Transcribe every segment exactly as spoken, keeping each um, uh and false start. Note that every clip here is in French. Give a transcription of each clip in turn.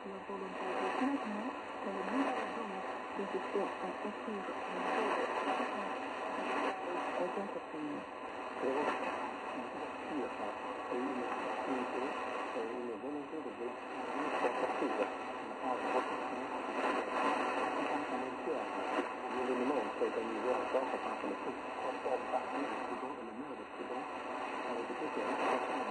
sulla volontà di Cosmo, per la mia ragione, che si sia attrattiva e cosa prima. Però sì, è una appunto è una volontà di volontà attrattiva, ma ha una posizione completamente l'élément qui a été mis en place par le transport parti du Soudan et le maire du Soudan avec des choses qui sont responsables.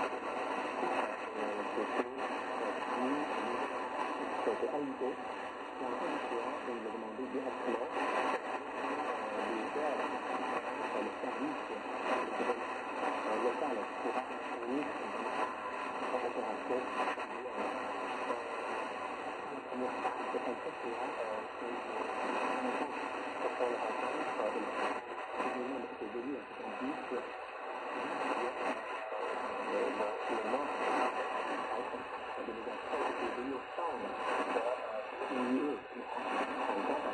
C'était arrivé, et encore une fois, on lui a demandé directement les gars dans le service local pour accompagner cette opération. La première partie de cette festival, c'est pour la rencontre de l'événement de ces élus à soixante-dix, le nom la délégation est venue au stand U E qui a rencontre.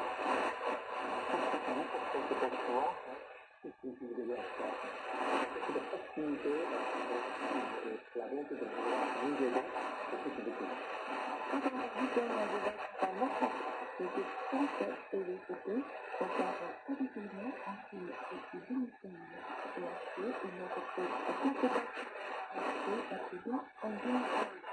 C'est pour souvent, c'est ce que vous devez faire. C'est de faciliter la volonté de pouvoir nous aider pour ce qui est découvert. Quand on a dit qu'on avait un enfant, c'était français et les photos, on parle habituellement en film et puis démissionnaire. Et après, il m'a fait la compétence à ce bien en bien